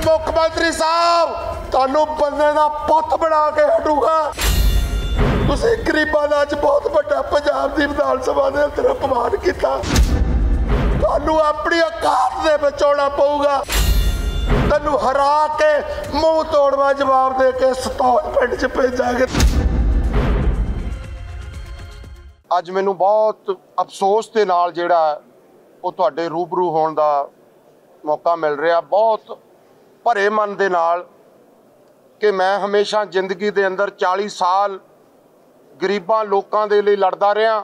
मुख्यमंत्री साहब तुहानू बंदे दा पुत बना के हटूगा। तुसीं गरीबां दा अज बहुत वड्डा पंजाब दी विधान सभा दे अंदर अपमान कीता। तुहानू अपनी औकात दे विच आउणा पऊगा। तैनू हरा के मूँह तोड़वा जवाब दे के सतौल पिंड च भेजांगे। अज मैनू बहुत अफसोस के नाल जिहड़ा वो तुहाडे रूबरू होण दा मौका मिल रहा, बहुत भरे मन दे नाल कि मैं हमेशा जिंदगी दे अंदर 40 साल गरीबां लोकां दे लई लड़दा रहा,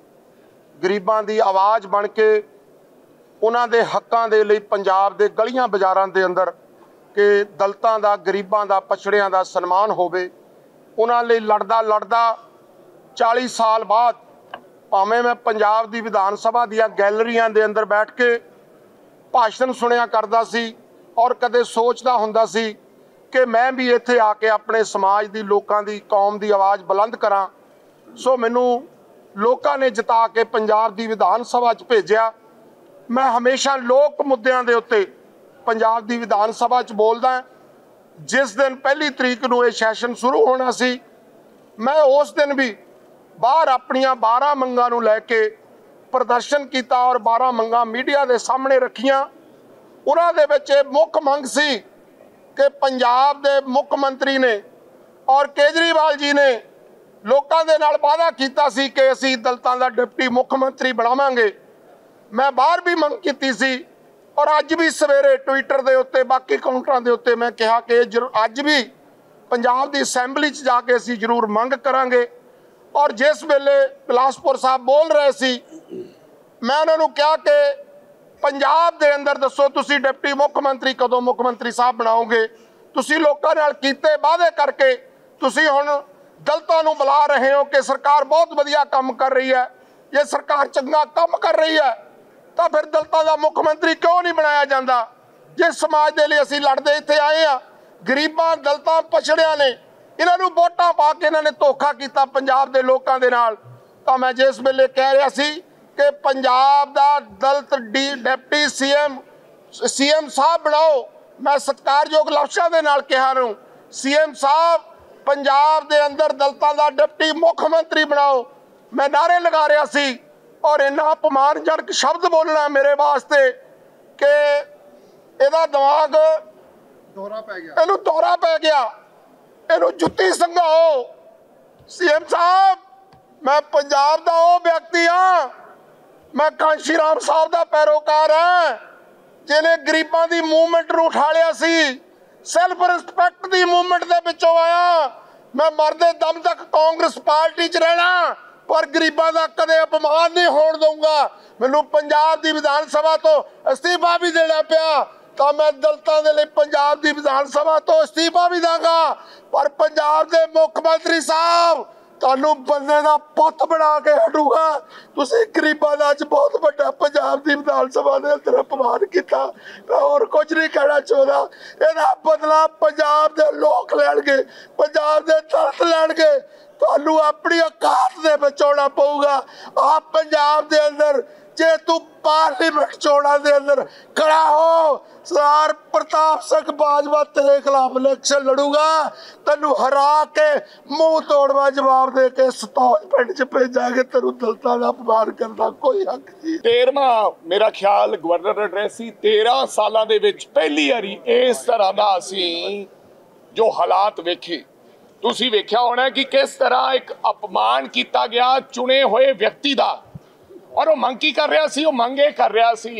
गरीबां दी आवाज़ बन के उन्हां दे हक्कां दे लई पंजाब दे गलियां बाज़ारां दे अंदर कि दलितां दा, गरीबां दा, पछड़ियां दा सन्मान होवे, उन्हां लई लड़दा लड़दा 40 साल बाद भावें मैं पंजाब दी विधान सभा दियां गैलरियां दे अंदर बैठ के भाषण सुनिया करदा सी और कदे सोचदा हुंदा सी कि मैं भी इत्थे आके अपने समाज दी, लोकां दी, कौम दी आवाज़ बुलंद करां। सो मैनू लोकां ने जिता के पंजाब दी विधान सभा च भेजिया। मैं हमेशा लोक मुद्दਿਆਂ ਦੇ उत्ते पंजाब दी विधान सभा च बोलदा। जिस दिन 1 तरीक नूं ये सैशन शुरू होना सी, मैं उस दिन भी बाहर अपनियां 12 मंगां नूं लैके प्रदर्शन किया और 12 मंगां मीडिया के सामने रखियां। उन्हां दे विच मुख मंग सी कि पंजाब दे मुख मंत्री ने और केजरीवाल जी ने लोकां दे नाल वादा कीता सी कि असीं दलितां दा डिप्टी मुख मंत्री बनावांगे। मैं बाहर भी मंग कीती सी और अज भी सवेरे ट्विटर दे उत्ते बाकी अकाउंटां दे उत्ते मैं कहा कि अज भी पंजाब दी असैंबली च जाके असीं जरूर मंग करांगे। और जिस वेले बिलासपुर साहब बोल रहे सी, मैं उन्होंने कहा कि पंजाब दे अंदर दसो तुसी डिप्टी मुख मंत्री कदों मुख मंत्री साहब बनाओगे? तुसी लोकां नाल कीते वादे करके तुसी हुण दलितां नूं बुला रहे हो कि सरकार बहुत वधिया काम कर रही है। ये सरकार चंगा काम कर रही है तो फिर दलितां दा मुख मंत्री क्यों नहीं बनाया जाता? जिस समाज दे लई असीं लड़दे इत्थे आए आ, गरीबां, दलितां, पछड़ियां ने इन्हां नूं वोटां पा के इन्हां ने धोखा कीता पंजाब दे लोकां दे नाल। तां मैं जिस वेले कह रहा सी कि पंजाब दा दलित डिप्टी सीएम साहब बनाओ, मैं सत्कारयोग लफ्ज़ां दे नाल कहा नूं सीएम साहब पंजाब दे अंदर दलितां दा डिप्टी मुख मंत्री बनाओ। मैं नारे लगा रहा सी और इन्ना अपमानजनक शब्द बोलना मेरे वास्ते कि इहदा दिमाग दौरा पै गया, इहनूं दौरा पै गया, इहनूं जुत्ती संघाओ। सीएम साहब, मैं पंजाब दा वो व्यक्ति हाँ, मैं कांशी राम साहब दा पैरोकार हाँ जिन्हें गरीबां दी मूवमेंट नूं उठा लिया सी, सैल्फ रिस्पैक्ट दी मूवमेंट दे विचों आया। मैं मरदे दम तक कांग्रेस पार्टी च रहना पर गरीबां दा कदे अपमान नहीं होण दूंगा। मैनूं पंजाब दी विधान सभा तो अस्तीफा भी देना पिया तो मैं दलितां दे लई पंजाब दी विधान सभा तो अस्तीफा भी दांगा। पर पंजाब दे मुख मंत्री साहब तुहानू बंदे दा पुत बना के हटूगा। तुसीं गरीबां दा अज बहुत वड्डा पंजाब दी विधान सभा दे अंदर अपमान कीता। मैं होर कुछ नहीं कहना चाहता। इहदा बदला पंजाब दे लोक लैणगे, पंजाब दे दलित लैणगे। तुहानू अपनी औकात दे विच आउणा पऊगा। आप पंजाब दे अंदर जे तू पार्लीमेंट चोणां दे अंदर खड़ा हो, सरदार प्रताप सिंह बाजवा तेरे खिलाफ इलेक्शन लड़ूगा। तैनू हरा के मूँह तोड़वा जवाब दे के सतौल पिंड च भेजांगे। तेनू दलितां दा अपमान करना कोई हक नहीं। 13वां मेरा ख्याल गवर्नर एड्रैस सी। 13 सालां दे विच पहली वारी इस तरह दा असीं जो हालात वेखे, तुसीं वेख्या होना कि किस तरह एक अपमान किया गया चुने हुए व्यक्ति का। और वो मंग की कर रहा सी? वो मंग ये कर रहा सी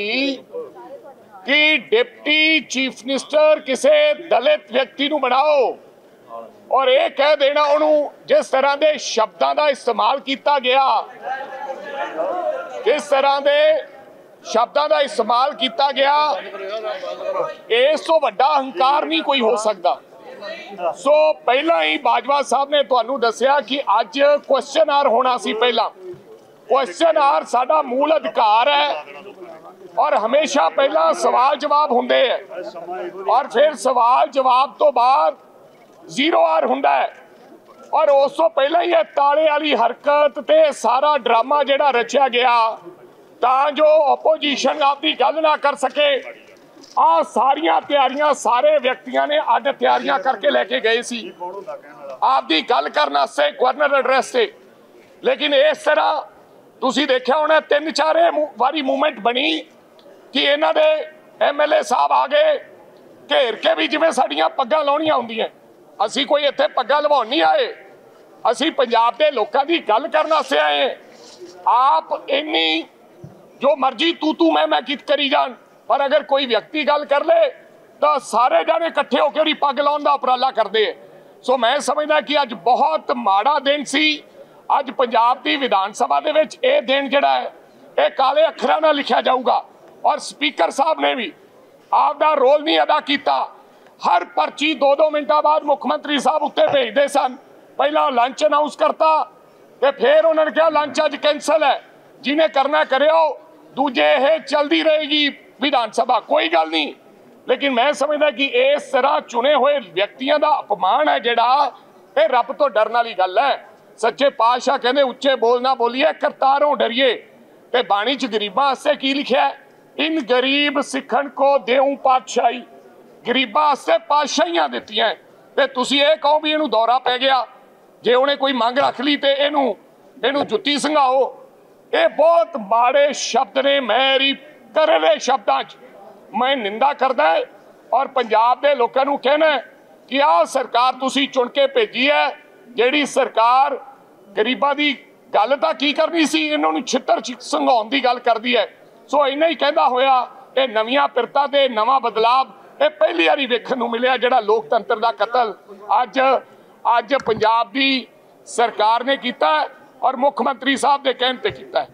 कि डिप्टी चीफ मिनिस्टर किसी दलित व्यक्ति नूं बनाओ और ये कह देना उन्होंने जिस तरह के शब्दों का इस्तेमाल किया गया, किस तरह के शब्दों का इस्तेमाल किया गया, इस तो वड्डा हंकार नहीं कोई हो सकता। सो पहला ही बाजवा साहब ने तुहानू दस्सिया कि अज क्वेश्चन आवर होना सी। पहला क्वेश्चन आवर साडा मूल अधिकार है और हमेशा पहला सवाल जवाब होंदे है और फिर सवाल जवाब तो बाद 0 आवर हुंदा है। और उस तो पहला ही ताले वाली हरकत ते सारा ड्रामा जिहड़ा रचिया गया तां जो ओपोजिशन आपकी गल ना कर सके ਆ ਸਾਰੀਆਂ ਤਿਆਰੀਆਂ ਸਾਰੇ ਵਿਅਕਤੀਆਂ ਨੇ ਅੱਡ ਤਿਆਰੀਆਂ ਕਰਕੇ ਲੈ ਕੇ ਗਏ ਸੀ ਆਪਦੀ ਗੱਲ ਕਰਨ ਵਾਸਤੇ ਗਵਰਨਰ ਐਡਰੈਸ ਤੇ। ਲੇਕਿਨ ਇਸ ਤਰ੍ਹਾਂ ਤੁਸੀਂ ਦੇਖਿਆ ਹੋਣਾ 3-4 ਵਾਰੀ ਮੂਵਮੈਂਟ ਬਣੀ ਕਿ ਇਹਨਾਂ ਦੇ MLA ਸਾਹਿਬ ਆ ਗਏ ਘੇਰ ਕੇ ਵੀ ਜਿਵੇਂ ਸਾਡੀਆਂ ਪੱਗਾਂ ਲਾਉਣੀਆਂ ਹੁੰਦੀਆਂ। ਅਸੀਂ ਕੋਈ ਇੱਥੇ ਪੱਗਾਂ ਲਵਾਉਣ ਨਹੀਂ ਆਏ, ਅਸੀਂ ਪੰਜਾਬ ਦੇ ਲੋਕਾਂ ਦੀ ਗੱਲ ਕਰਨ ਵਾਸਤੇ ਆਏ। ਆਪ ਇੰਨੀ ਜੋ ਮਰਜ਼ੀ ਤੂੰ ਮੈਂ ਕਰੀ ਜਾਣ, ਪਰ ਅਗਰ ਕੋਈ ਵਿਅਕਤੀ ਗੱਲ ਕਰ ਲੇ ਤਾਂ ਸਾਰੇ ਜਾਣੇ ਇਕੱਠੇ ਹੋ ਕੇ ਉਹਦੀ ਪੱਗ ਲਾਉਣ ਦਾ ਉਪਰਾਲਾ ਕਰਦੇ ਹੈ। ਸੋ ਮੈਂ ਸਮਝਦਾ ਕਿ ਅੱਜ ਬਹੁਤ ਮਾੜਾ ਦਿਨ ਸੀ। ਅੱਜ ਪੰਜਾਬ ਦੀ ਵਿਧਾਨ ਸਭਾ ਦੇ ਵਿੱਚ ਇਹ ਦਿਨ ਜਿਹੜਾ ਹੈ ਇਹ ਕਾਲੇ ਅੱਖਰਾਂ ਨਾਲ ਲਿਖਿਆ ਜਾਊਗਾ। ਔਰ ਸਪੀਕਰ ਸਾਹਿਬ ਨੇ ਵੀ ਆਪਦਾ ਰੋਲ ਨਹੀਂ ਅਦਾ ਕੀਤਾ। ਹਰ ਪਰਚੀ 2-2 ਮਿੰਟਾਂ ਬਾਅਦ ਮੁੱਖ ਮੰਤਰੀ ਸਾਹਿਬ ਉੱਤੇ ਭੇਜਦੇ ਸਨ। ਪਹਿਲਾਂ ਲੰਚ ਅਨਾਉਂਸ ਕਰਤਾ ਤੇ ਫਿਰ ਉਹਨਾਂ ਨੇ ਕਿਹਾ ਲੰਚ ਅੱਜ ਕੈਂਸਲ ਹੈ, ਜਿਹਨੇ ਕਰਨਾ ਕਰਿਓ, ਦੂਜੇ ਇਹ ਚਲਦੀ ਰਹੇਗੀ ਵਿਧਾਨ ਸਭਾ, ਕੋਈ ਗੱਲ ਨਹੀਂ। ਲੇਕਿਨ ਮੈਂ ਸਮਝਦਾ ਕਿ ਇਸ ਤਰ੍ਹਾਂ ਚੁਣੇ ਹੋਏ ਵਿਅਕਤੀਆਂ ਦਾ ਅਪਮਾਨ ਹੈ ਜਿਹੜਾ, ਇਹ ਰੱਬ ਤੋਂ ਡਰਨ ਵਾਲੀ ਗੱਲ ਹੈ। ਸੱਚੇ ਪਾਤਸ਼ਾਹ ਕਹਿੰਦੇ ਉੱਚੇ ਬੋਲ ਨਾ ਬੋਲੀਏ ਕਰਤਾਰੋਂ ਡਰੀਏ। ਤੇ ਬਾਣੀ 'ਚ ਗਰੀਬਾਂ ਵਾਸਤੇ ਕੀ ਲਿਖਿਆ? ਇਨ ਗਰੀਬ ਸਿੱਖਣ ਕੋ ਦੇਉ ਪਾਤਸ਼ਾਹੀ, ਗਰੀਬਾਂ ਵਾਸਤੇ ਪਾਤਸ਼ਾਹੀਆਂ ਦਿੱਤੀਆਂ। ਤੇ ਤੁਸੀਂ ਇਹ ਕਹੋ ਵੀ ਇਹਨੂੰ ਦੌਰਾ ਪੈ ਗਿਆ, ਜੇ ਉਹਨੇ ਕੋਈ ਮੰਗ ਰੱਖ ਲਈ ਤੇ ਇਹਨੂੰ ਜੁੱਤੀ ਸੰਘਾਓ। ਇਹ ਬਹੁਤ ਮਾੜੇ ਸ਼ਬਦ ਨੇ। ਮੇਰੀ ਕਰੜੇ ਸ਼ਬਦਾਂ 'ਚ ਮੈਂ ਨਿੰਦਾ ਕਰਦਾ ਔਰ ਪੰਜਾਬ ਦੇ ਲੋਕਾਂ ਨੂੰ ਕਹਿਣਾ ਕਿ ਆਹ ਸਰਕਾਰ ਤੁਸੀਂ ਚੁਣ ਕੇ ਭੇਜੀ ਹੈ, ਜਿਹੜੀ ਸਰਕਾਰ ਗਰੀਬਾਂ ਦੀ ਗੱਲ ਤਾਂ ਕੀ ਕਰਨੀ ਸੀ, ਇਹਨਾਂ ਨੂੰ ਛਿੱਤਰ ਸੰਘਾਉਣ ਦੀ ਗੱਲ ਕਰਦੀ ਹੈ। ਸੋ ਇੰਨਾ ਹੀ ਕਹਿੰਦਾ ਹੋਇਆ ਇਹ ਨਵੀਆਂ ਪਿਰਤਾਂ ਦੇ ਨਵਾਂ ਬਦਲਾਵ ਇਹ ਪਹਿਲੀ ਵਾਰੀ ਵੇਖਣ ਨੂੰ ਮਿਲਿਆ, ਜਿਹੜਾ ਲੋਕਤੰਤਰ ਦਾ ਕਤਲ ਅੱਜ ਪੰਜਾਬ ਦੀ ਸਰਕਾਰ ਨੇ ਕੀਤਾ ਔਰ ਮੁੱਖ ਮੰਤਰੀ ਸਾਹਿਬ ਦੇ ਕਹਿਣ ਤੇ ਕੀਤਾ।